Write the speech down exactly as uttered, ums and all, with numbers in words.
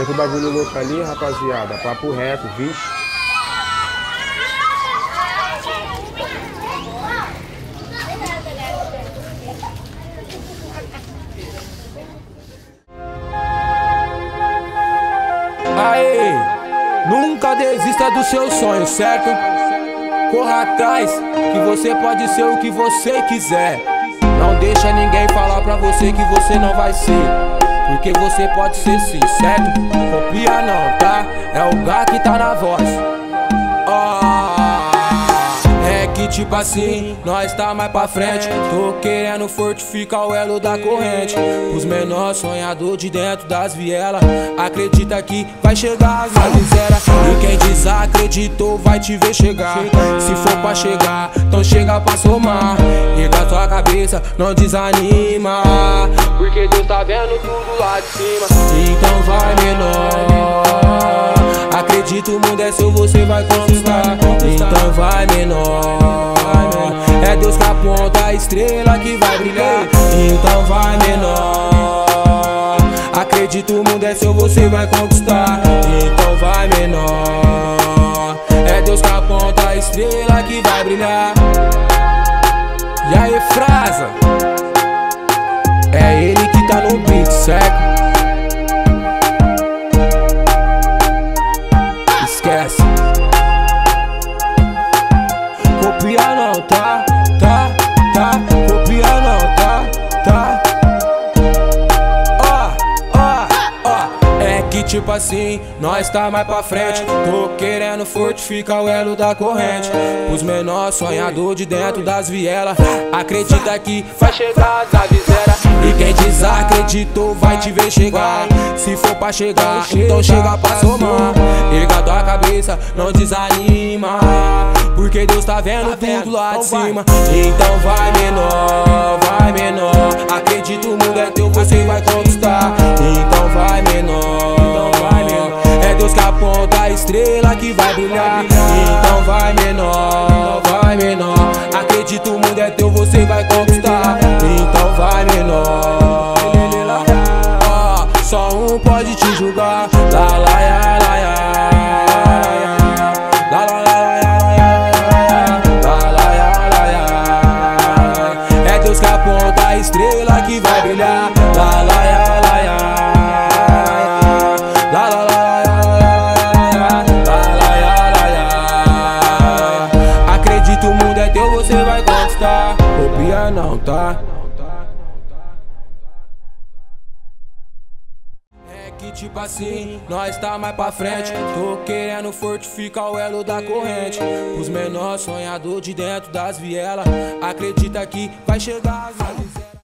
Teve bagulho louco ali, rapaziada. Papo reto, vixe. Aê, nunca desista dos seus sonhos, certo? Corra atrás, que você pode ser o que você quiser. Não deixa ninguém falar pra você que você não vai ser, porque você pode ser sim, certo? Copia não, tá? É o Gá que tá na voz. Oh, é que tipo assim, nós tá mais pra frente. Tô querendo fortificar o elo da corrente. Os menores sonhador de dentro das vielas, acredita que vai chegar as miséria. E quem desacreditou vai te ver chegar. Se for pra chegar, então chega pra somar. Erga tua cabeça, não desanima, porque Deus tá vendo tudo lá de cima. Então vai menor, acredita, o mundo é seu, você vai conquistar. Então vai menor, é Deus que aponta a estrela que vai brilhar. Então vai menor, acredita, o mundo é seu, você vai conquistar. Então vai menor, é Deus que aponta a estrela que vai brilhar. E aí, Frasa, é ele que tá no beat, certo? Esquece. Copia não, tá? Tá, tá. Copia não, tá? Tá. Ó, ó, ó. É que tipo assim, nós tá mais pra frente. Tô querendo fortificar o elo da corrente. Os menores sonhador de dentro das vielas, acredita que vai chegar a miséria. E quem desacreditou vai te ver chegar. Se for pra chegar, então chega pra somar. Erga tua cabeça, não desanima, porque Deus tá vendo tudo lá de cima. Então vai menor, vai menor, acredita, o mundo é teu, você vai conquistar. Então vai menor, é Deus que aponta a estrela que vai brilhar. Então vai menor, vai menor, acredita, o mundo é teu, você vai conquistar. Então vai menor, oh, só um pode te julgar. Lá, lá, lá, lá, lá, lá, lá, lá, lá, lá. É Deus que aponta a estrela que vai brilhar. Lá, lá, lá, lá, lá, lá, lá, lá. Acredita, o mundo é teu, você vai conquistar. Copia não, tá? É que tipo assim, nós tá mais pra frente. Tô querendo fortificar o elo da corrente. Os menores sonhador de dentro das vielas, acredita que vai chegar as